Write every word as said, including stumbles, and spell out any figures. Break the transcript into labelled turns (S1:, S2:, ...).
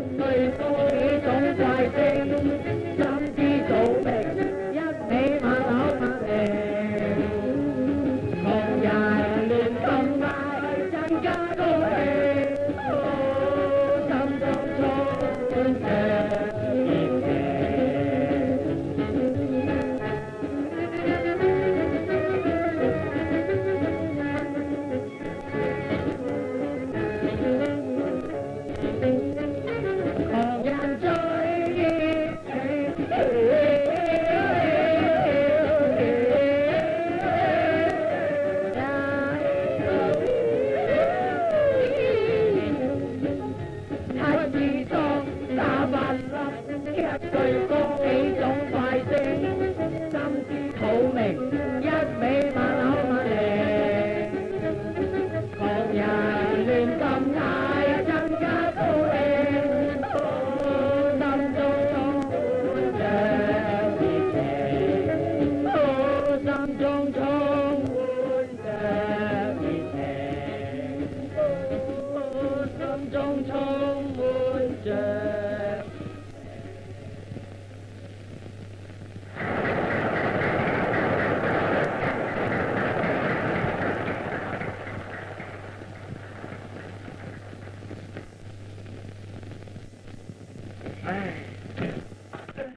S1: 對多幾種怪聲，心知肚明，一味馬騮馬鈴，窮人亂咁嗌，增加高興，心中充滿熱情。打法粒，一句歌。